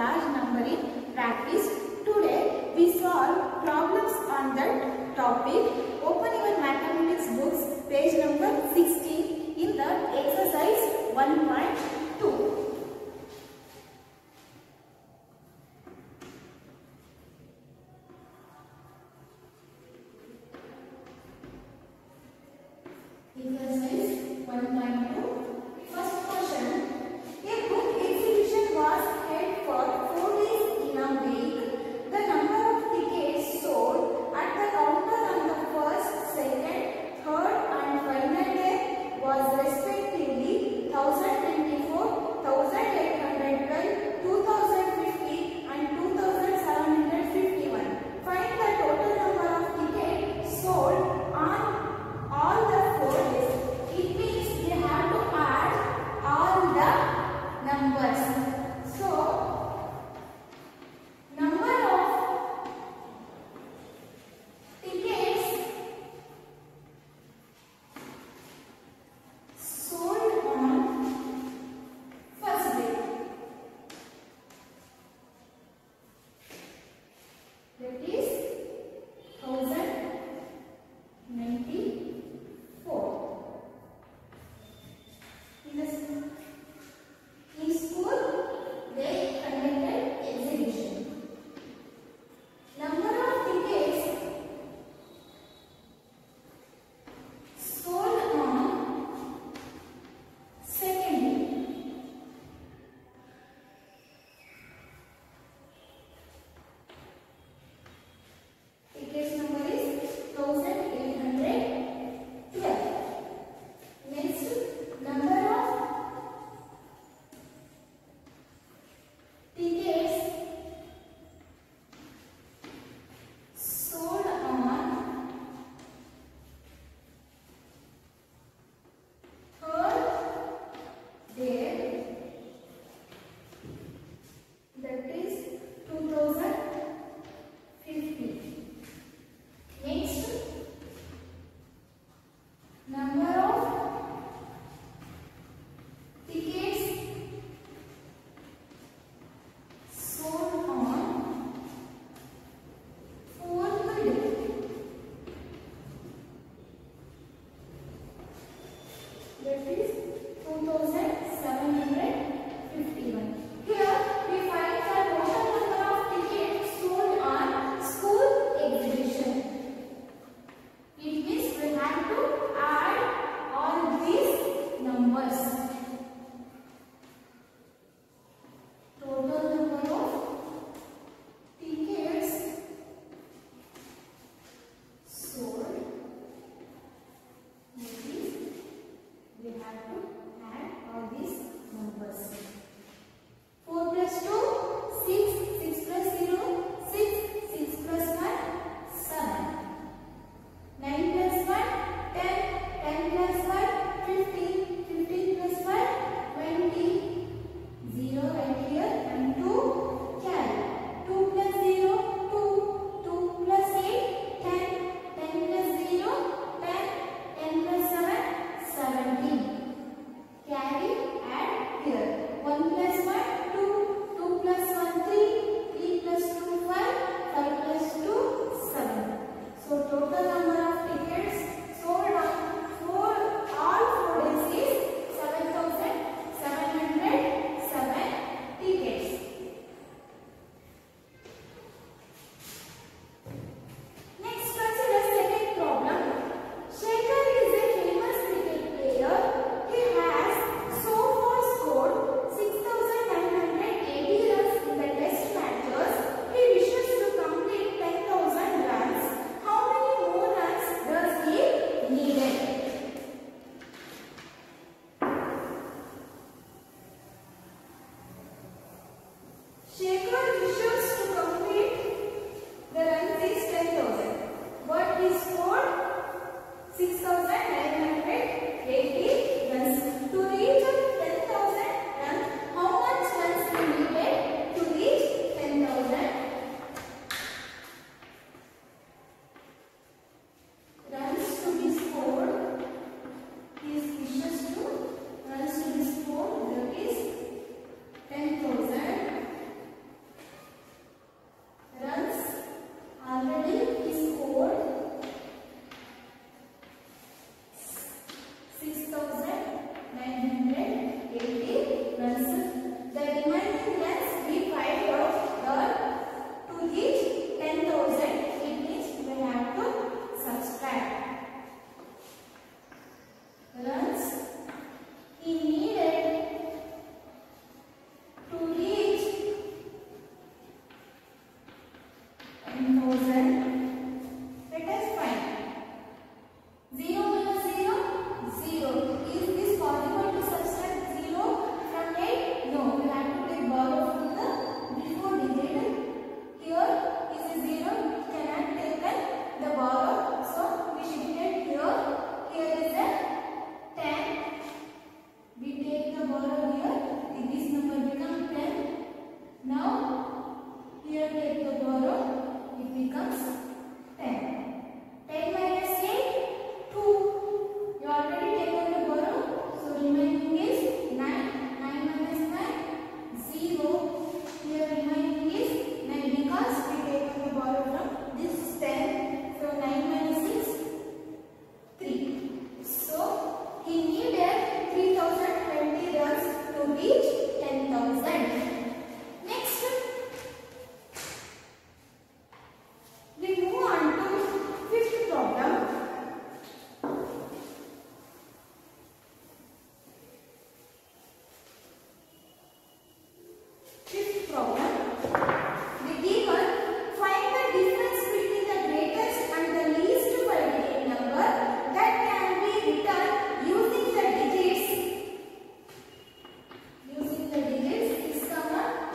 large number in practice. Today we solve problems on that topic. Open your mathematics books, page number 16 in the exercise 1.2. Exercise 1.2. First question. A book exhibition was held for 4 days in a week. The number of tickets sold at the counter on the first, second, third and final day was respectively 1024, 1812, 2050 and 2751. Find the total number of tickets sold on all the 4 days. It means we have to add all the numbers. So, number of tickets sold on first day. That is 1094. In school, they conducted exhibition. Number of tickets sold on second day. Tickets number is 1812. Next, number of tickets sold on third day. That is 2050. Next, number of tickets sold on fourth day. That is 2751. Here we find the total number of tickets sold on school exhibition. It means we have to add all these numbers. Total number of tickets sold. That is, we have to add all these numbers. 4 plus 2, 6, 6 plus 0, 6, 6 plus 1, 7. 9 plus 1, 10, 10 plus 1, 15, 15 plus 1, 20, 0 right here and 2 carry. 2 plus 0, 2, 2 plus 8, 10, 10 plus 0, 10, 10 plus 7, 17. Carry, add here. 1 borrow here. This number becomes 10. Now here take the borrow. It becomes 10. 10 minus 8, 2. You already taken the borrow. So remaining is 9. 9 minus 9, 0. Here remaining is 9 because we taken the borrow from this 10. So 9 minus 6, 3. So he needed 3020 runs to reach 10,000. Next, we move on to fifth problem. Fifth problem. The given, find the difference between the greatest and the least five-digit number that can be written using the digits. Using the digits 6, 2,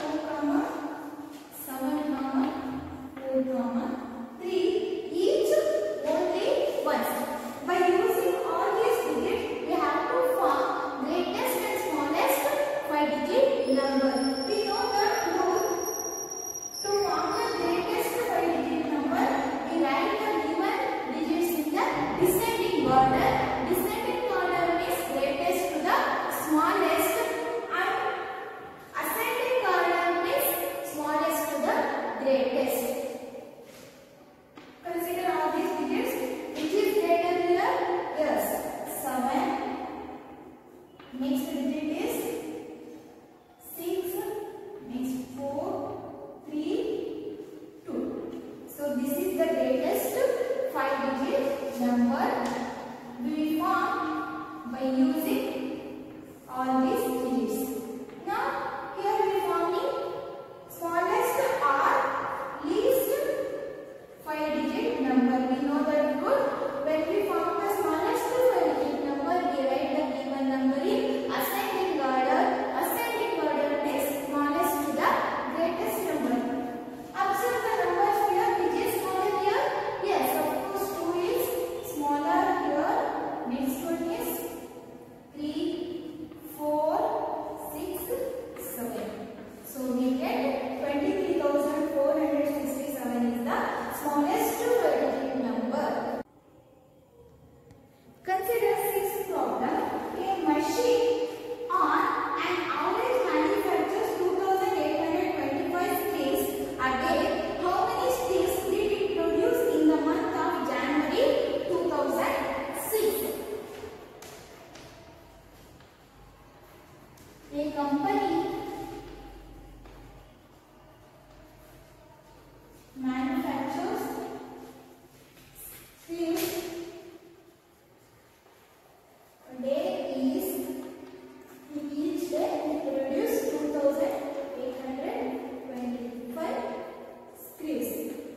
7, 4, 3, each only once. By using all these digits, we have to form greatest and smallest five-digit number. We know the rule. To form the greatest five-digit number, we write the given digits in the descending order. Descending order means greatest to the smallest, and ascending order means smallest to the greatest. Consider all these digits. Which is greater here? Yes, 7. Next digit is 6. Next 4, 3, 2. So this is the greatest five-digit number we form by using all these digits. Now here we forming smallest or least five-digit number. We know that rule. When we form the smallest five-digit number, we write the given number in ascending order. Ascending order means smallest to the greatest number. Observe the numbers here. Which is smaller here? Yes, of course 2 is smaller here. Next one is 3, 4, 6, 7. So we get 23,467 is the smallest five-digit number. Consider sixth problem. A machine on an average manufactures 2,825 screens a day. How many screens did it produce in the month of January 2006? A company manufactures screens a day is in each day we produce 2,825 screens.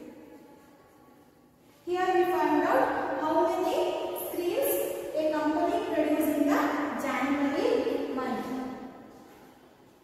Here we find out how many screens a company produces in the January month.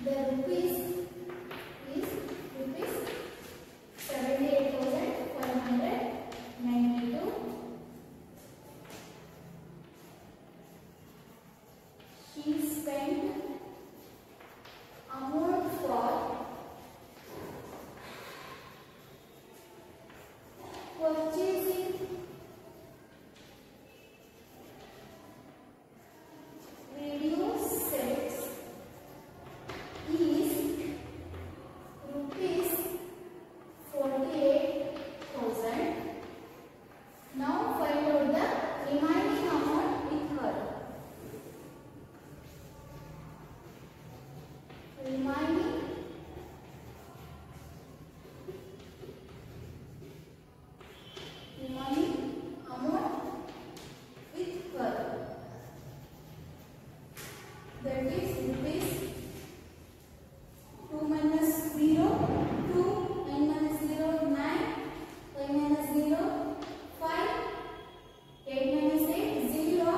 The rupees is rupees 78,592. She spent amount for purchasing radio sets is rupees 48,000. Now find out the remaining amount with her. Remaining amount with her. That is rupees 2 minus 0, 2, 9 minus 0, 9, 5 minus 0, 5, 8 minus 8, 0,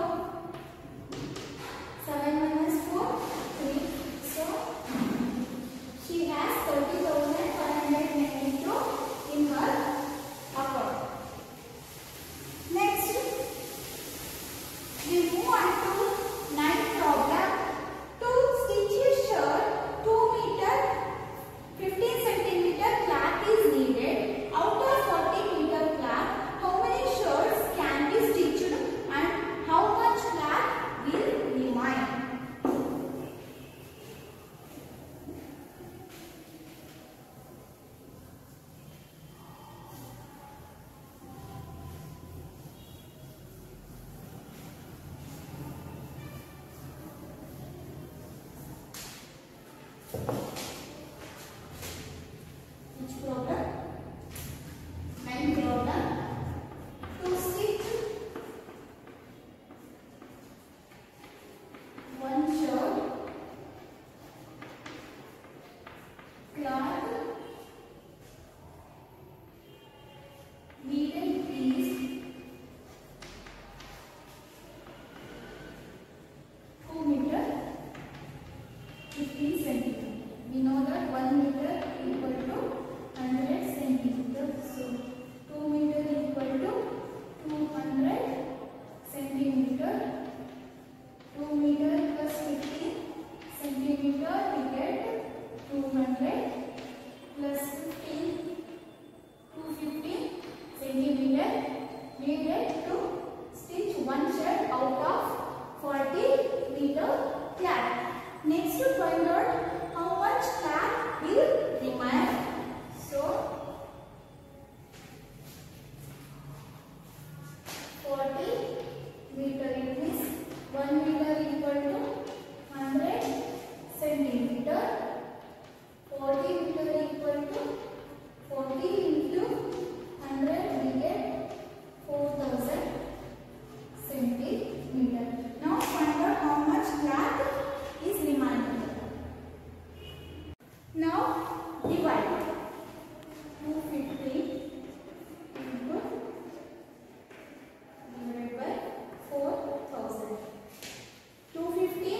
7 minus 4, 3. So, she has 30,592 in her account. Next, we move on to 9th problem. To stitch a shirt, 2 meter 15 centimeter cloth is needed. Out of 40 meter cloth, how many shirts can be stitched and how much cloth will remain? Which problem? 9th problem. To stitch one shirt, cloth needed is 2 meter 15 centimeter. We know that 1 meter equal to 100 centimeter. So 2 meter equal to 200 centimeter. 2 meter plus 15 centimeter, we get 200 plus 15, 250 centimeter needed to stitch one shirt out of 40 meter cloth. Next, to find out how much cloth will remain. So, 40 meter, it means 1 meter equal to 100 centimeter. 40 meter equal to 40 into 100, we get 4,000 centimeter. Now find out how much cloth is remaining. Now divide 250 into divided by 4,000. 250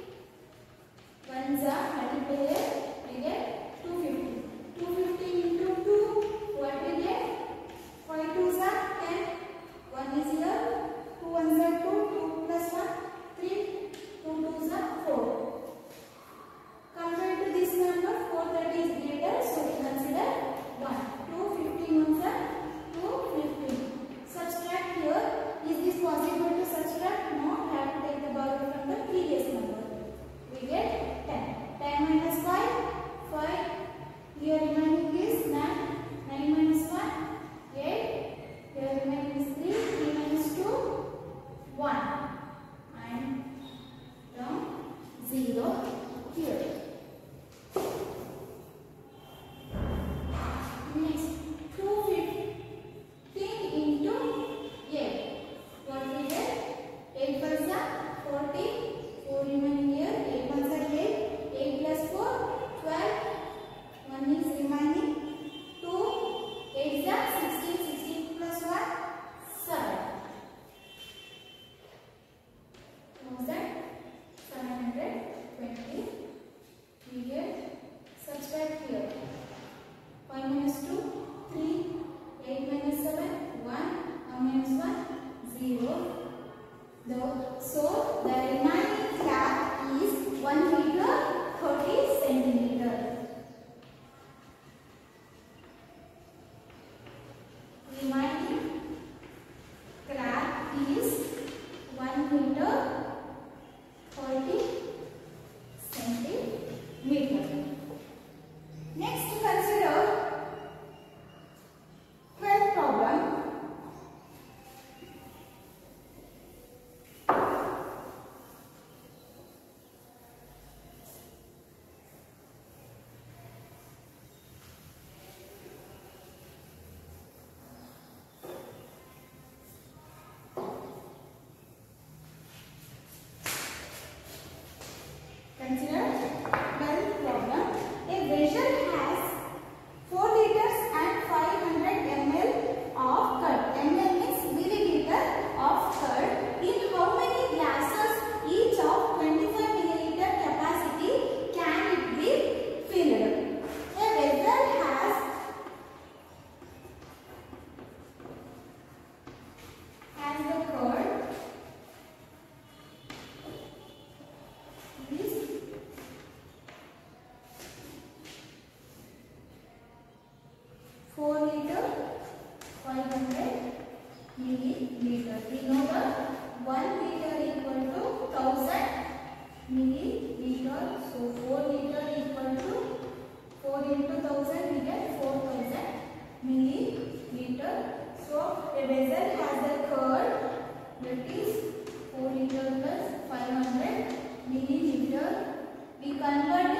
ones are multiplied, we get 250. 250 into 2, what we get? 5 2s are 10. 1 is here. 2 1s are 2. 2 plus 1, 3. 2 2s are 4. Compared to this number, 430 is greater, so we consider 1. 215 ones are 215. Subtract here. Is this possible to subtract? No, have to take the borrow from the previous number. We get 10. 10 minus 5, 5. Here remaining is 9. 9 minus 1, 8. Here remaining is 3. 3 minus 2, 1. And down 0 here. Next, 215 into 8. What we get? 8 plus 40. 4 remaining here. 8 plus 8. 8 plus 4, 12. 1 is remaining. 2. 8 is 16. 16 plus 1, 7. 720. Consider 12th problem. A vessel has 4 liters and 500 ml of curd. Ml means milliliter of curd. In how many glasses each of 25 milliliter capacity can it be filled? A vessel has the curd is 4 liter 500 milliliter. We know the 1 liter equal to 1000 milliliter. So 4 liter equal to 4 into 1000 we get 4000 milliliter. So a vessel has the curd that is 4 liter plus 500 milliliter. We convert